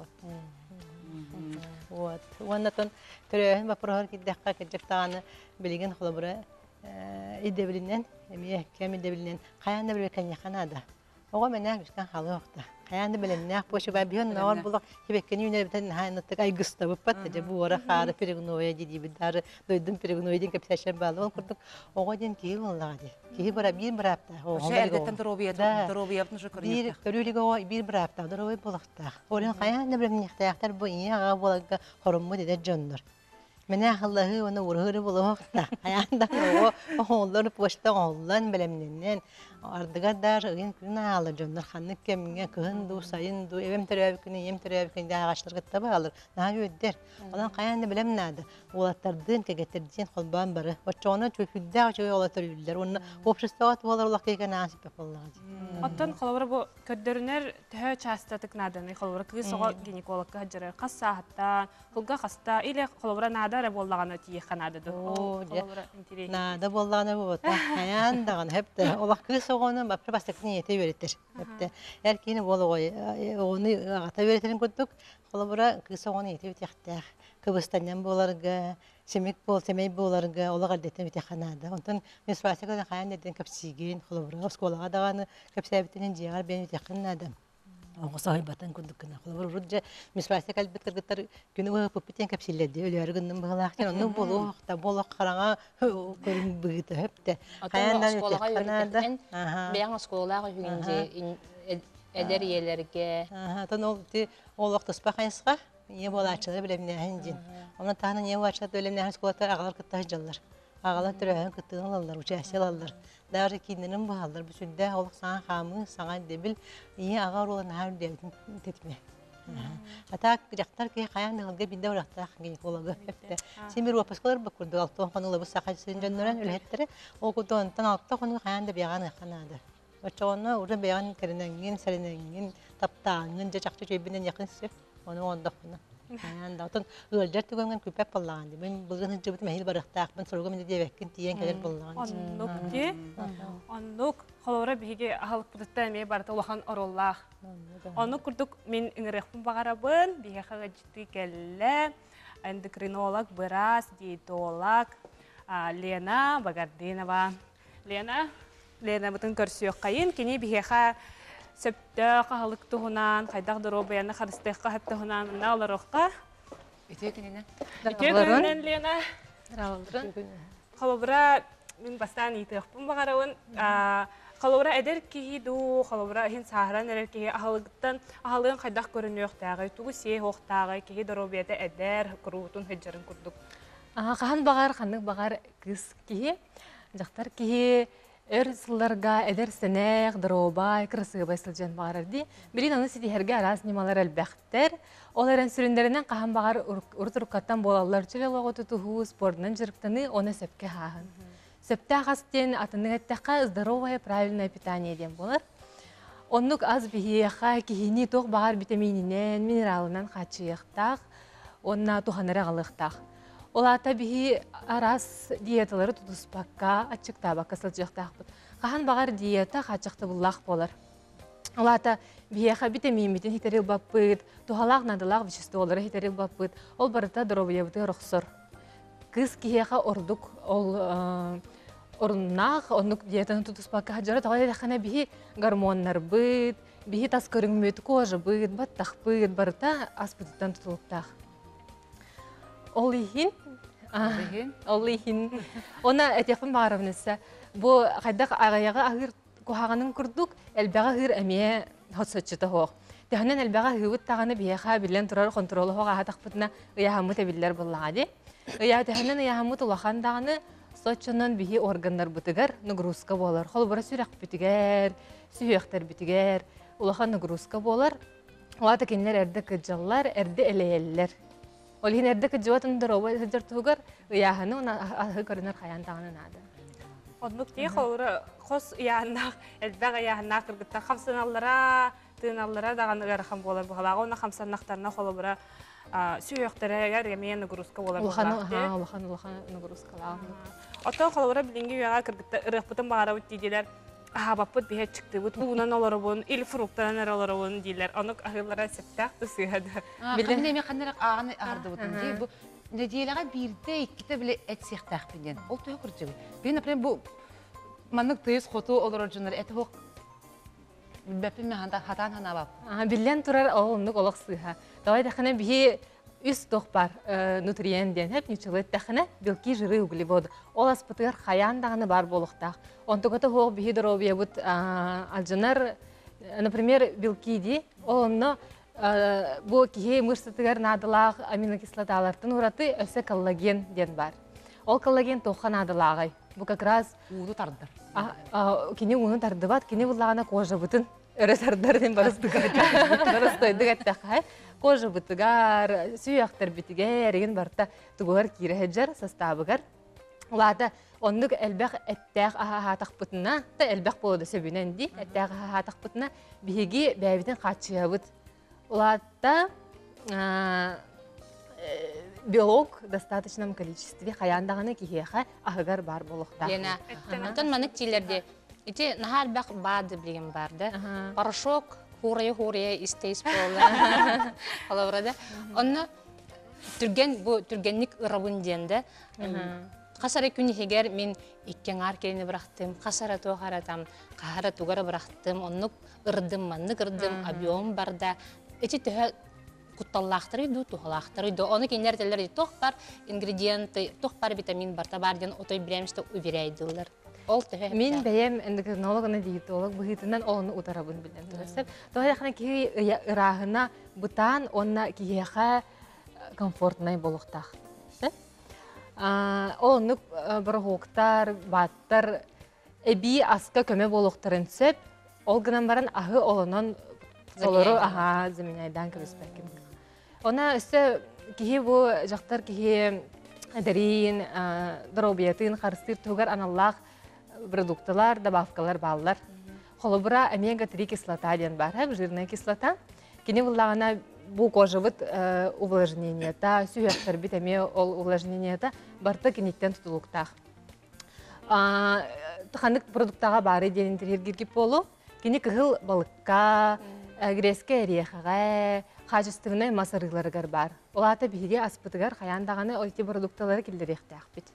Вот. Уаннатон төрөһөн бапырар ки дакка кежектаны билген холобра иде билинен, эме кем иде билинен. Каянда бир кenya Канада. Oğa menä güskän halı okta. Hayandı bilemnäk boşu babiyon nawar bulak hibekeni ýüne biten haýnatdyk ay gystabyp batdy. Bu ara hara pirignoya didi bidar doydum pirignoya den kapsaşan baly ol kurduk. Oğa den ki wallahi. Ki bara bir barapta. Oşa elbetden dorobiýat, dorobiýapny şu Bir körüňe. körülige o bir barapta doroby bulakta. Olan hayandı bilemnäk taýaktar bu iňe aga bulaga horummu dede jondur. Menä Allahı onu urhuru bulakta. Hayanda o onlar poşta olan bilemnänden ardıga dar ýen күн alır jondur. Hannyk kemge kyn du sayın du evem teräbikini yem teräbikini dağaçlar gitdi alır. Näme ödder. Olan hayandı bilemnädi. Olatlardan kegetirdiň holban bary. Oçony töpüdä joy olatar ýüller. Onu opşestoat bolar ulak kegen nasip yapallar. Оттон холовра бу көддөрүнөр төһө частатык наданы холовра кыы сого гинекологка хаджары кас саахаттан хылга хаста или холовра надара боллаганы тие ханады. О, Холовра интерес. Nada bollarına bu ta hayandağın hep de o vakti soğunu bapra bastakni yete veretir. Hep de erkeğini bol oy onu ata veretin kuttuk. Kolabora kısa onu yete vetekte. Kıbrıs'tan bolarga, semik bol semey bolarga ola gadeten vetekanada. Ondan mesfasya kadar hayan eden kapsigin kolabora skolaga dağını kapsabitinin ciğer ben vetekanada. O sahibatan kunduk kana. Kolabora rudca mesfasya kalbet kırgıtlar günü bu popiten kapsilledi. Ölüyor gündüm bağlakken onu bolu da bolu karanga körün bıgıtı hep de. Hayandan vetekanada. Beyan skolaga hügince eder yerlerge. Aha, tan ol ti olaq taspa hayısqa. Niye bolaçıları bilemnähin. Ona tahna niye vaçat bilemnähin skolatar ağalar kıtta jallar. Ağalar türähen kıttığın alallar, uçaşyl allar. Dary kindinin bahallar bu südde olaq sana hamı, sana debil, iyi ağar olan her devin tetme. Hatta jaktar ki hayan hılga binde uraqta ginekologu hepde. Semir wapaskalar bakurdu alto konuла bu saqaçsın jönören ölhetleri. O kudan tan altta konu hayan da beğan qanada. Oçona urda beğan kerinengin, serenengin, taptağın, jakçı çöybinen yakın sep. Onu onda kuna. Yani da ölder tügöngen köpek bollandy. Men bugün hiç bitim hil baraqtaq. Men sorgum indi debekkin tiyen keler bollandy. Onnuk di. Onnuk холовра биге ахалык бутта эме барта улахан ороллах. Онну курдук мен иңерехпин багарабын, биге хага житти келле. Эндокринолог, врач, диетолог Лена Багардинова. Лена, Лена бутун көрсөк кайын, кини биге ха Septe kahalık tuhunan, kaydak duru beyanı karıstek kahep tuhunan, ne olur oqa? Ütüye gününe. Ütüye gününen Lena. Kalobra, min bastan iytiqpun bağarağın. Kalobra eder ki du, kalobra hin sahran eder ki ahalıktan, ahalığın kaydak görünüyor dağı, tuğu siyeh oqtağı, ki duru beyada eder, kurutun heccarın kurduk. Kahan bağar, kanık bağar kız ki, jaktar ki, ör sıllarga eder senek, drobay, kırısı baysalcan bağırardı. Birin onu sitiherge aras nimalar elbekter. Olaran sürünlerinden kahan bağır urturukattan bolallar çöle loğu tutuhu sporundan jırıktаны ona sepke hağın. Septe ağasten atını etteqa здоровое правильное питание дем болар. Onluk az bihiyaqa kihini toq bağır vitamininen, mineralından qaçıyıqtaq, onna tuhanara qalıqtaq. Olata bihi aras diyetaları tutuspakka, açık tabakka sılcıqtaqpıt. Qahan bağır diyeta qaçıqtı bullaq bolar. Olata bihiyaqa vitamin bitin hitaril bapıt, tuhalaq nadılaq vişistoları hitaril bapıt, ol barıta dorobayabıtı ruxsur. Kız kihiyaqa orduk, ol orunaq, onluk diyetаны tutuspakka hajara tağal edaqana bihi gormonlar bıt, bihi tas körüngmöt koja bıt, battaq bıt, barıta aspıtıttan tutuluqtaq. Olihin, olihin. Ona etiyafın bağırımnısa. Bu qaydak ağayağı ağır kuhağının kurduk, elbağa hır emeye hotsatçıta hoğ. Tehenen elbağa hıvıt tağını biyağa bilen turar kontrolü hoğ ağa taqpıtına ıyahamut ebiller bulladı. Iya tehenen ıyahamut ulaqan dağını soçundan bihi organlar butıgar, nugruska bolar. Xol bura süraq bitiger, süyekter bitiger, ulaqan nugruska bolar. Oğata kenler erde kıcallar, erde eleyeller. Olihin erde kıcıvatın doroba hıcırtuğgar, ıyahanı ona ahı görünür xayan dağının adı. Onluk diye xolura, xos ıyahanaq, elbaq ıyahanaq kırgıtta, xamsanallara, tığınallara dağını ıgarıqan bolar buğalağı. Ona xamsanaqtarına xolubura süyektere eğer yemeğe nugruska bolar buğalağı. Ulaqan, ulaqan nugruska lağım. Otan xolubura bilingi üyağa kırgıtta ırıqpıtın bağıra üt deydiler. Aha bapıt bihe çıktı, bu buğunan oları buğun, il furuktanan er oları buğun deydiler. Onuk ahıllara septaq da sığadı. Bildim neme qandarak ağını ağırdı buldum diye. Bu nediyelağa birde ikkite bile et siqtaq bilden. Ol tuya kırcığı. Ben, например, bu manlık tıyız xotu olur orjunları eti hoq Билбеппин мен хатан хана бап. Биллен турар олоннук олох сыха. Давай дахана бихи үс тох бар нутриент ден хеп ничелет дахана белки жиры углевод. Ол аспытыр хаян даганы бар болохтах. Онтогото хог бихи дробия бут алжанар, например, белки ди, олонно бу кихи мышцатыгар надылах аминокислоталартын ураты өсө коллаген ден бар. Ол коллаген тохан надылагай. Бу как раз Уду тардыр. кини уну тардыбат, кини буллагана кожа бутын өрө тардар ден барыстыгар. Барыстойдук аттахай. Кожа бутыгар, сүйяктар битигер, еген барта тугугар кирехеджер составыгар. Улада оннук элбэх эттэх ахахатах бутына, та элбэх болоду сөбүнен ди, эттэх ахахатах бутына биһиги бәбитен качыябыт. Улада белок в достаточном количестве хаяндаганы кихеха ахыгар бар болохта. Лена, антон манык тилерде ити нахар бак бады билген барды. Порошок хурая-хурая истейс болы. Алаврада. Онна түрген бу түргенник ырабын денде. Қасары күні хегер мен иккен аркелini бырақтым, қасара тоғаратам, қағара туғара бырақтым, оннук ырдым, маннык ырдым, объем барда. Эти төһө кутталлақтыры ду, тухалақтыры ду. Оны кенлер телер тоқ бар ингредиенты, тоқ бар витамин барта бар ден отой биремішті уверяйдылар. Мен бәйем эндокринологына диетолог бұхитынан оны утарабын білден тұрасып. Тоға яқына кей ырағына бұтан, онна кейеға комфортнай болуқтақ. Оны бір хоқтар, баттар, әбі асқа көме болуқтарын сөп, ол гынан баран ағы олынан солыру аға зәмінайдан көріспәкін. Она өсі кейі бұл жақтар кейі әдәрейін, дробиятын, қарыстыр тұғар аналлақ продуктылар, добавкалар баллар. Холобыра омега три кислота ден бар, жирная кислота. Кені бұллағына бұл кожывыт увлажнениета, сүйяқтар бит әме ол увлажнениета барты кенеттен тұтылықтақ. Тұқандық продуктаға бары денін тіргергіп болу, кені кығыл балыққа, греске әрияқаға, қажыстығыны масарығыларығар бар. Олата біге аспытығар қаяндағаны ойте продукталары келдеректі ақпет.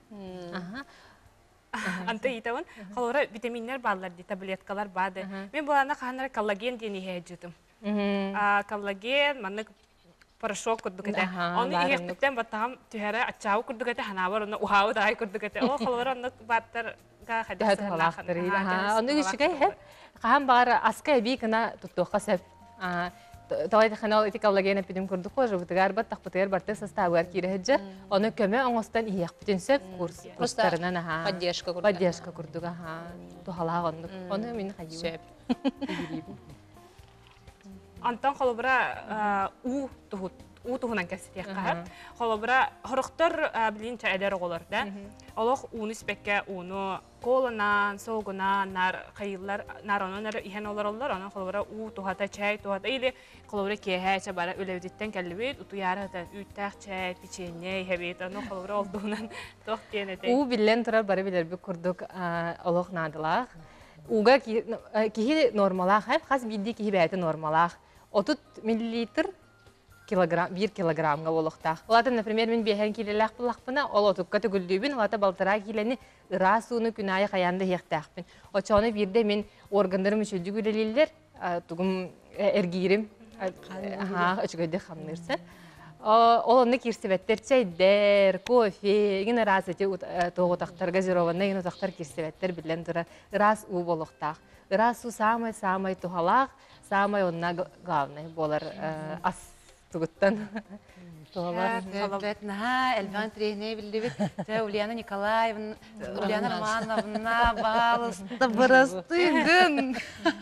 Анты итавын, холора витаминнер баллар ди, таблеткалар бады. Мен болана қанара коллаген дени хеджетім. Коллаген, маннык порошок күрдік әті. Оны егектіктен баттағам түйәрі атчауы күрдік әті, ханабар оны ухауы дағай күрдік әті. Ол холора оны баттарға қадастығылақтыр. Оны үшігай әп, қаған бағар асқа әбей кіна тұттуққа сөп. Талайды қанал еті коллаген әпедім күрдік қой, жыбытығар бат, тақпытығар барты составығар кейрі оны көмі оңыстан иек бүтін сөп курстарынан поддержка күрдік. Тухалақ ондық. Оны мен қайы сөп. Антон холобра у тухут, у тухунан кәсетек қағар. Холобра хорықтар білейінші әдері олар да. Олық уны спекке уны колынан, соғынан, нар қайылар, нар оның әрі ихен олар олар. Оны холобра у тухата чай, тухата или холобра кеғәчі бара өлеудеттен кәлібет, ұту яры үттәқ чай, печенне, хәбет. Оны холобра олдуынан тоқ тенеті. У білен тұрар бары білер бір күрдік олық надылақ. Уға кейі нормалақ, қаз білді кейі бәйті нормалақ. отуз миллилитр bir килограммға болуқтақ. Олаты, например, мен бейхен келеләқ бұлақпына, ол отуққа түгілдейбін, олаты балтыра келені ыра суыны күнайы қаянды еқтәқпін. Очаны бірде мен органдарым үшілді күлелелер, тұғым әргейрім, өчігөйді қамнырсы. Ол оны керсебеттер чайдер, кофе, еген ырас өте тоғытақтар, газированны, еген отақтар керсебеттер білен тұрар. Ырас у болуқтақ. Ырас у самай-самай тұғалақ, самай онына главный болар ас тұғыттан. Холобет, наға, әлбән трейне білді бет. Ульяна Николаевна, Ульяна Романовна, балысты, бұрастыгын.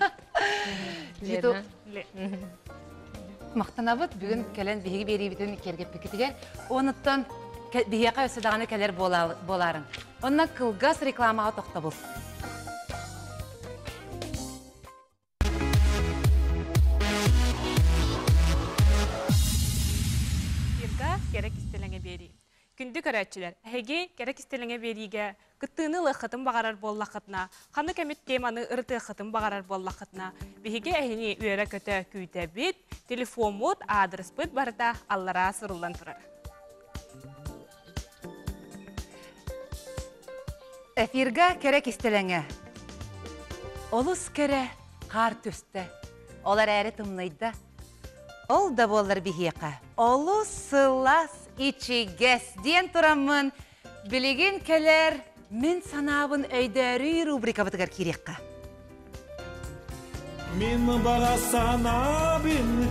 Мақтанабыт, бүгін кәлін бейгі бері бітін кергеп бекетігер. Оныттан бейеқа өсідағаны кәлер боларын. Онына қылғас рекламаға тоқта бұл. Керек істеліңе бері. Күнді көрәтшілер, әйге керек істеліңе беріге күттіні лықытын бағарар боллақытына, қаны кәмет теманы ұрты қытын бағарар боллақытына, бейге әйіне үйері көті күйті бет, телефон мод, адрес бұд барда аллара сұрылан тұрар. Эфирға керек істеліңе. Олыс кәрі қар төсті. Олар әрі тымнайды. Ол да болар бихеқа. Олу сылас ичигес ден тұрамын. Білеген кәлер мен санабын өйдәрі рубрика бұтығар керекқа. Мен баға санабын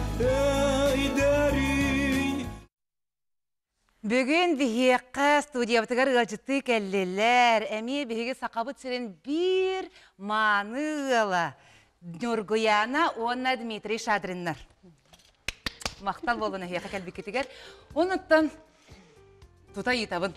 өйдәрі. Бүгін бихеқа студия бұтығар ғалжыты кәлелер. Әме бігеге сақабыт сірен бір маны ғала. Нұргуяна, онна Дмитрий Шадриннар. Мақтал болуына хеқа кәлбі кетігер. Оныттан тұта етабын.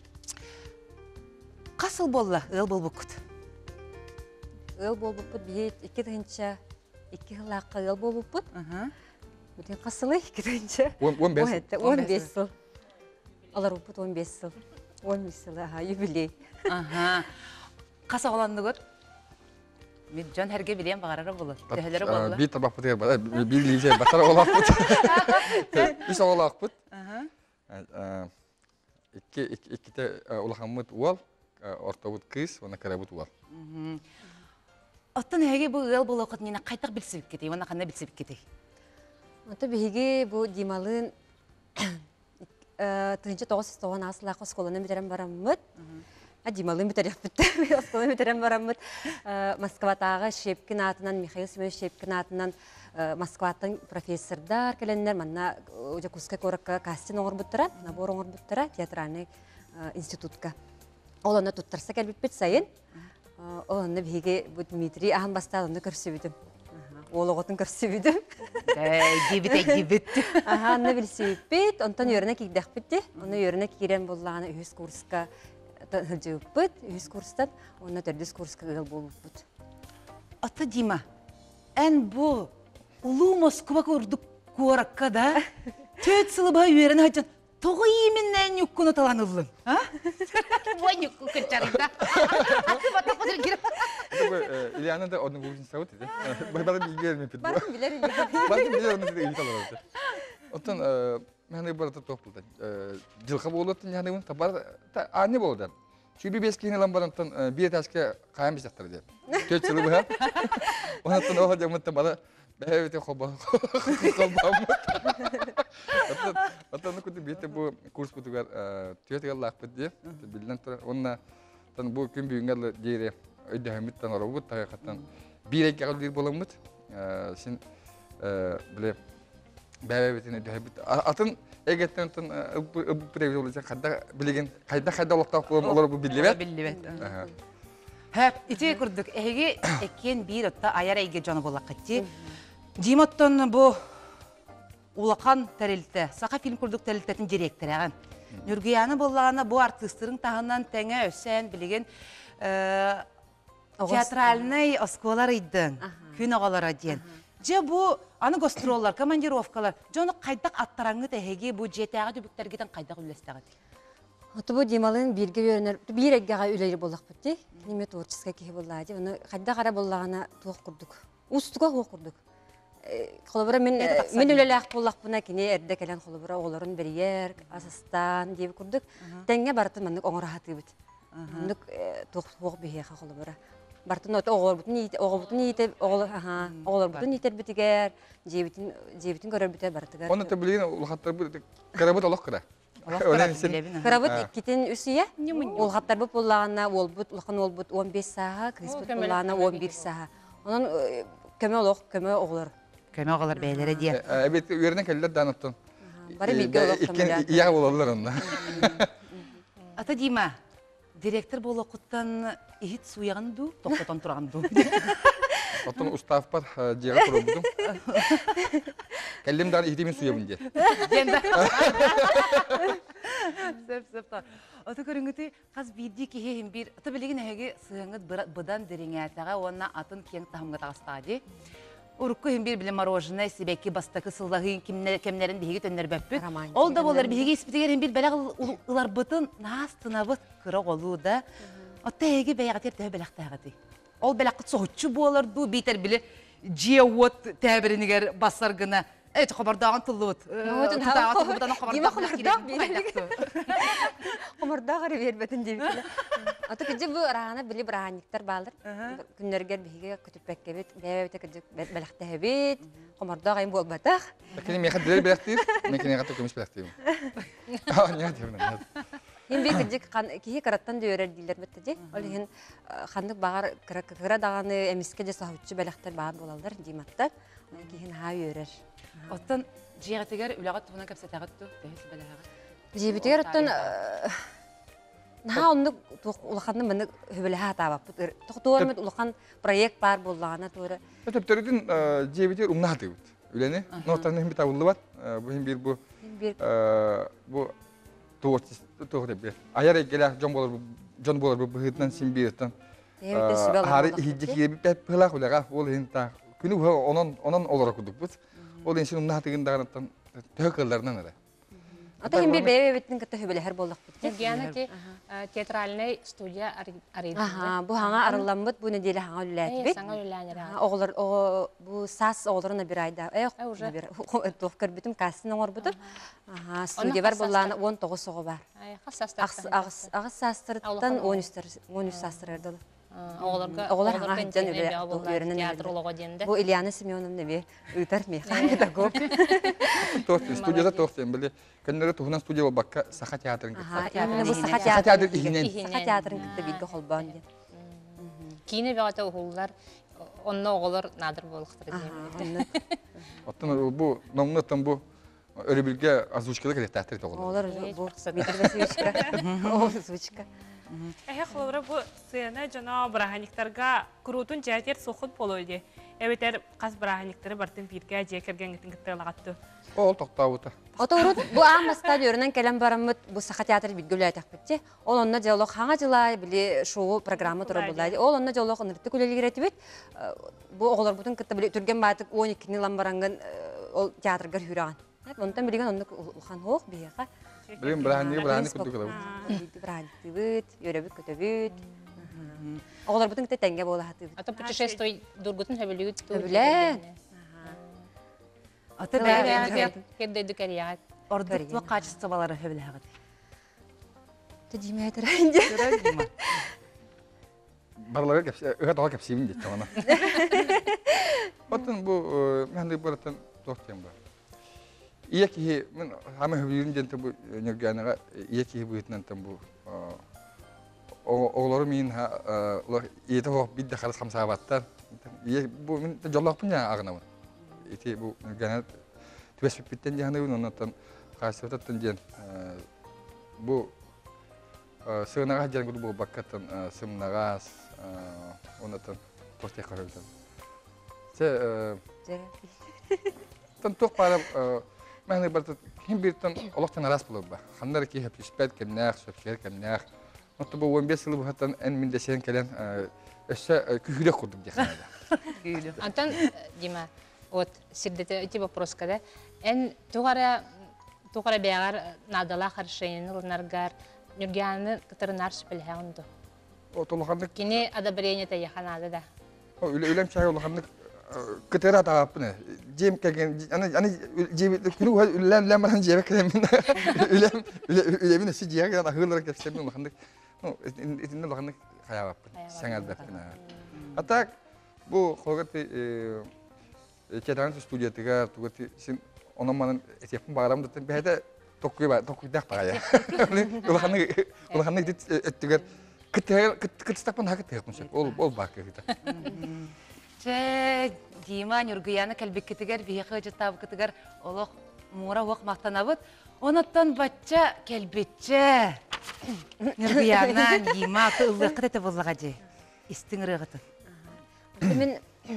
Қасыл болла, ұл бол бұқыт? Ұл бол бұқыт, бейет, екі тұғынша, екі ғылаққа ұл бол бұқыт. Бүтін қасылы, екі тұғынша. он бес. он бес сыл. Алар бұқыт он бес сыл. он бес сыл, юбилей. Қаса қоланды көр? Мен жан әрге білем бағарары болы. Тәхелері болы. Bir tabak pıtı var. Bir bileceğim. Bakar olak pıt. Üç olak pıt. İki iki de olağımıt ual. Orta bud kız, ona kara bud ual. Оттан әге бұл ұл бұл оқыт нені қайтақ білсібіп кетей, оны қанда білсібіп кетей? Онта бейге бұл Дималын тұхынша тоғыз тоған асылақы сколынан бітерен барамыд. Дималын бітерек бітті, сколынан бітерен барамыд. Москватағы Шепкин атынан, Михаил Семенович Шепкин атынан Москваттың профессордар кәленлер, манна Кускай коракка кастин оңыр бұттыра, набор оңыр бұттыра, театральный институтка. Ол оны тұттарса кәлбіп бет сайын. Оны бейге Дмитрий ағын бастады, оны көрсі бүйдім. Ол оғытын көрсі бүйдім. Дебіт, дебіт. Оны білсі бүйт, онтан өріне кегдәқ бітті. Оны өріне керен болағаны үйіз курска жауып бұд, үйіз курстан, оны төрдіз курска ғыл болып бұд. Ата Дима, ән бұл ұлу Москва көрдік көракка да, төт сылы ба өріне айтын, тоғы еменнен нүккіні таланылын. Ой, нүккі күнчарында. Аты бата қосыр керіп. Ильяна da onu bugün savut dedi. Bana bilgiler mi pidi? Бардым білер ілі. Bana bilgiler onu dedi. İlk alarak. Ondan ben de burada topladım. Cilka boğulutun yani bunu tabar anne boğuldan. Çünkü bir beski yine lambarantan bir taşka kayam bir çaktır diye. Kötü çılığı bu ha. Ondan o hocam mutlu bana evet xoba xoba mut. Ondan onu kutu bir bu kurs kutu var. Tiyatro lakpet diye. Bilden onunla tan bu gün büyüğünler diye ödehemitten arabut hakikaten bir ek kalır bulamut. Şimdi bile bebekten ödehemit atın egetten tan bu previ olacak kadar bilgin kayda kayda olacak olur bu billivet. Billivet. Hep iti kurduk. Ege eken bir otta ayar ege canı bolakati. Dimotton bu Улақан тәрелті, сақа фильм күрдік тәрелтетін директоры ағын. Нүргияны болағына бұл артыстырың тағынан тәңі өсен білеген театральный осколар үйдің, күн оғалар дейін. Же бұл аны гастроллар, командировкалар, жоны қайдақ аттараңы тәхеге бұл жетәғі дүбіктергеден қайдақ үлестіғі dey? Оты бұл Дималын бірге өрінер, бір әгіға үлері болақ бұдды, неме творческая кеге болағады. Оны қайда қара болағына туық күрдік, ұстыға қоқ күрдік. Қолыбыра мен өлеләқ болақ бұна кене әрді кәлен қолыбыра оғыларын берер, асыстан дейбі күрдік. Тәңе барытын мәнік оңыр ағаты бұд. Мәнік туық бейеға қолыбыра. Бартын оғылар бұтын етер, оғылар бұтын етер бітігер, жебітін көрер бітер барытығар. Оны та білген ұлғаттар бұд, қарабыд олық қыра. Қарабыд кетін үсіе, олғаттар бұд болағына ол бұд, ұлғын ол бұд он бес саға, крис бұд болағына он бір саға. Onun köme olaq, köme oğlar. Köme oğlar beyleri diye. Evet, öğrenen kelleler danıttın. Bari bilgi olaq kömeler. İyi olabilir onda. Ata Dima, direktör bol okuttan ihit suyağın du, toqatan turağın du. Otan ustaf var, ciğer kurabudum. Kellim daha ihtimin suyağın diye. Sep sep ta. Ata körüngütü qaz bildi ki hem bir ata bilgin hege sığınıt bıdan derinğatağa ona atın keng tahımga tağıstadı. Urukku hem bir bile marojna sibeki bastakı sılağın kimlerin bihi tönler böpüt. Ol da bolar bihi ispitiger hem bir belaq ular bıtın nas tınabıt kıra olu da. Ata hege beyagatır teh belaq tağıdı. Ol belaq soğutçu bolardu biter bile ciyavot tebiriniger basargına Evet, xabardağın tıllıbıt. Otun Tutağı tıllıbıdan Дима xabardağın хомордақ Хомордақ әрі бербетін деп. Аты күнде бұл рағана білі бір ағаниктар балыр. Күннергер бігі күтіппәкке бет, бәйбәйті күнде бәліқті бет, хомордақ айын бол батақ. Мен мен қадыры біләқтейім, мен кенен қатты көміш біләқтейім. Не деймін? Мен бей күнде кейі қараттан да өрер дейлер бітті де. Ол ең қандық бағар кіра дағаны әмеске де сағытшы бәліқтар бағар болалдар, дейматтар. Кейін ха өрер. Оттан жиғатығар үлағат туғына кәпсетағыт ту, бәйбәйті бәліғаға. Жебетер оттан наха онны улаханны мыны хөбөлөһө атабап. Тоқтор мет улахан проект бар боллагана туры. Төптөрүдүн жебитер умнатыбыт. Үлени, ноктан хим битабылды бат. Бу хим бир бу бу творчество тоғдеп. Аяр экеле жон болор, жон болор бу быһытнан симбиртен. Хары хиджики бит пылак улага ол хинта. Күнү онон онон олора кудук бут. Ол энсин умнатыгындарынан төкөллөрүнөн эле. Ата хим бир бебеттин кытта хөбөлөһөр болдук бит. Гена ки театральный студия арыйды. Аха, бу хаңа арылламбыт, бу неделе хаңа үләт бит. Саңа үләнер. Оглар бу сас огларына бир айда. Эх, бир тохкыр битим касын оңор бутуп. Аха, студия бар булланы он тогуз сого бар. Ай, хасастар. Агыс агыс састырдан он үч састырды. Огларга оглар хаңа жан үле театрлого денде. Бу Ильяна Семеновна бе үтер механ педагог. Тот студияда тохтен биле. Көннөрө тухунан студия болбакка саха театрын кетти. Аха, яны бу саха театр театр ихинен. Саха театрын кетти билге холбан ди. Кине бегата угуллар онно оголор надыр болуктыр дем. Оттон бу номнотон бу өрүбүлгө озвучкалык эле театр тогулар. Олар бу Виктор О, озвучка. Эхе хлора бу сцена жана браханиктарга крутун театр сохот болойди. Эбетер каз браханиктары бартын бирге же кирген гитин гыттылагатты. Ол токтабыта. Оторут бу ам стадионунан келен барамыт бу саха театр билгөлөтөк битти. Ол онна диалог хаңа жылай били шоу программа туру булайды. Ол онна диалог ныртты күлөлүгүрөтү бит. Бу оголор бутун кытта били түрген батык он эки ламбаранган ол театрга хүрөгөн. Онтан билген онны улхан хок бияка. Билим брахани брахани күтүк алабы. Брахани бит, йөрөбүт көтөбүт. Оголор бутун кытта тенге болахаты. Ата путешествий дургутун хөбөлүгүт. Хөбөлө. Ата бәйбәй кедде дүкәрият. Ордутлы качестволары хөбөләгәт. Тедиме айтерәнде. Барлары кепсе, ыга тога кепсибин дейт тагына. Оттон бу менде баратын токтем бар. Ияки мен хама хөбөлүн денте бу нергәнәгә ияки буйтнан тан бу оглары мин ха ите хок бидде халыс хамсабаттар. Бу мен жоллакпын я агынамын. Ити бу генет түбәс биттен яны оннан хасыптан ден бу сынага жан бу баккаттан сымнагас оннан посте карабыдан. Се тан ток пара мәне барт ким биттен Аллахтан раз булып ба. Хандар ки хеп испәт кемнәх, сөпшер кемнәх. Отто бу он беш ел бу хаттан эн мин десен келен эссе күһүлек курдук диханада. Күйлү. Антон Дима вот сирдете эти вопрос когда эн тугара тугара бягар надала харшейн лнаргар нурганы кытырнар спелханды. О толхандык кине одобрение та яханада да. О үлем чай олхандык кытыра таапны. Жем кеген аны аны жем күнү үлем леман жебе келем. Үлем үлемин си жега да хылар кепсем олхандык. Ну этинде олхандык хаябап. Саңал бапна. Атак бу хогаты Театран студиятыга тугати син ономанын этепин багарам датан бэдэ токуй ба токуйдак багая. Улаханы улаханы дит өттүгөр кытыр кытстапын хакыт текмеш. Ол ол бакы кыта. Че Дима Нургуяны келбеккетигер бийхы жытабы кытыгар олох мура вак мактанабыт. Оноттон бачча келбетче. Нургуянан Дима кыллыкыт эте боллагажы. Истиңрыгыты. Мен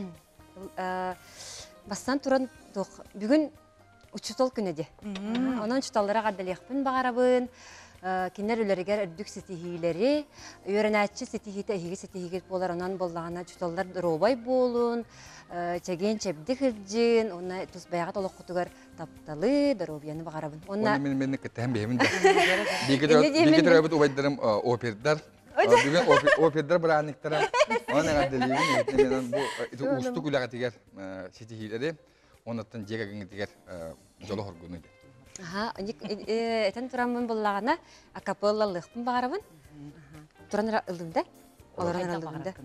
бастан туран тох бүгүн учутол күнөдө. Анан учуталлара гадалыхпын багарабын. Кинер үлеригер үрдүк сетихилери, үйрөнәтчи сетихите хиги сетихигет болар анан боллагана учуталлар робай болун, чеген чепди хыржын, онна тус баягат олок кутугар тапталы доробияны багарабын. Онна мен мен кетем бемин да. Бигедер бигедер абыт убайдырым опердар. Бүгін опердар браниктара. Оны гадалыгын менен бу устук улагатыгер сетихилери. онаттан жегагыңы дигер жолу хоргуну де. Аха, ник этен турамын буллагана акапеллалыкпын барабын. Туран ылдымда. Оларан ылдымда.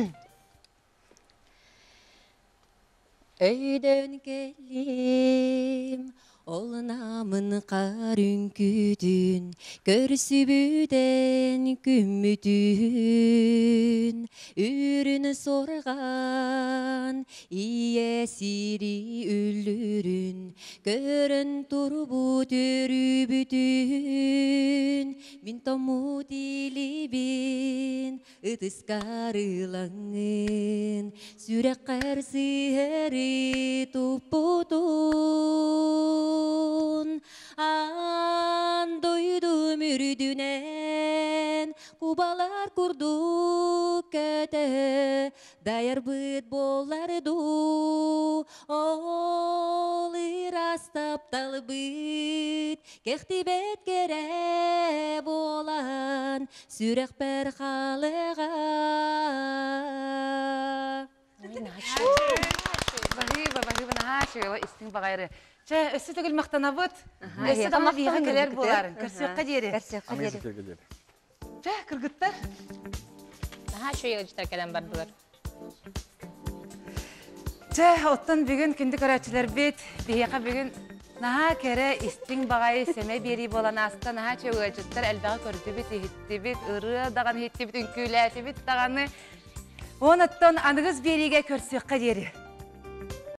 Өйдөн келим ол намын қар үңкүдүн көрсүбүден күмүдүн үрүн сорган ие сири үлүрүн көрүн турбу төрүбүдүн мин тому дилибин ытыскарылаңын сүрек карсыери туппутун андойду мүрүдүнен кубалар курду көтө даярбыт боларду ол ырастап талбыт кехтибет кере болан сүрек бер халыга. Бахиба, бахиба нахашы, истин бағайры. Ча, өсі түгіл мақтанабыт, өсі тамақ бейға келер боларын. Көрсіққа дері. Көрсөккө дери. Ча, кыргыттар. Нахашы үйге житер келен бар бұлар. Ча, оттан бүгін күнді көрәтшілер бет, бейға бүгін наха кәрі истин бағайы семе бері болан аста наха ча өжіттер әлбәға көрді бет, ехетті бет, ұры даған хетті бет, үнкіләті бет дағаны. Оныттан анығыз береге көрсөкқа дері.